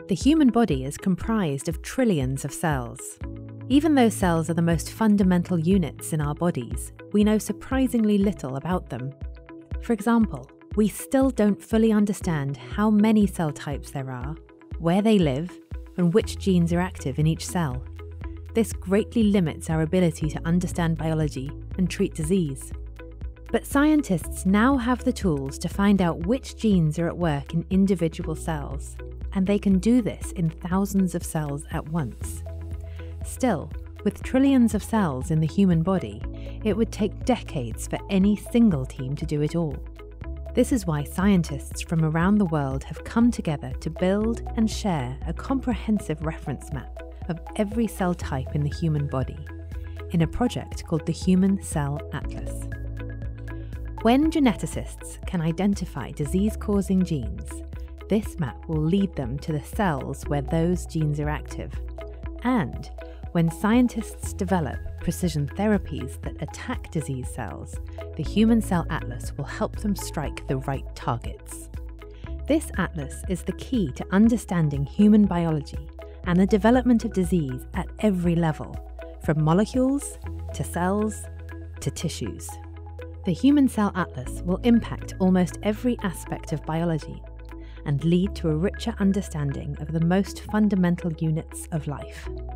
The human body is comprised of trillions of cells. Even though cells are the most fundamental units in our bodies, we know surprisingly little about them. For example, we still don't fully understand how many cell types there are, where they live, and which genes are active in each cell. This greatly limits our ability to understand biology and treat disease. But scientists now have the tools to find out which genes are at work in individual cells, and they can do this in thousands of cells at once. Still, with trillions of cells in the human body, it would take decades for any single team to do it all. This is why scientists from around the world have come together to build and share a comprehensive reference map of every cell type in the human body, in a project called the Human Cell Atlas. When geneticists can identify disease-causing genes, this map will lead them to the cells where those genes are active. And when scientists develop precision therapies that attack disease cells, the Human Cell Atlas will help them strike the right targets. This atlas is the key to understanding human biology and the development of disease at every level, from molecules to cells to tissues. The Human Cell Atlas will impact almost every aspect of biology and lead to a richer understanding of the most fundamental units of life.